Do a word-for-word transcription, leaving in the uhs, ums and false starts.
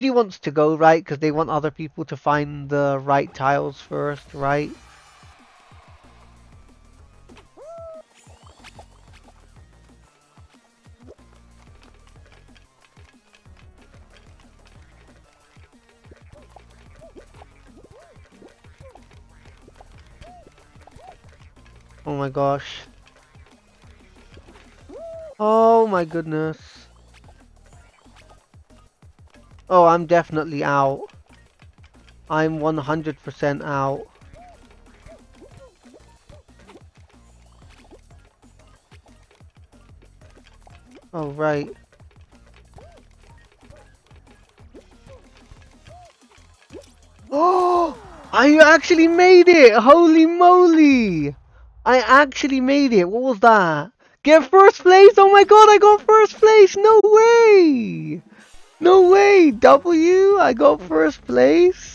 Nobody wants to go, right? Because they want other people to find the right tiles first, right? Oh my gosh. Oh my goodness. Oh, I'm definitely out. I'm one hundred percent out. Oh, right. Oh! I actually made it! Holy moly! I actually made it. What was that? Get first place? Oh my god, I got first place! No way! No way! W? I got first place?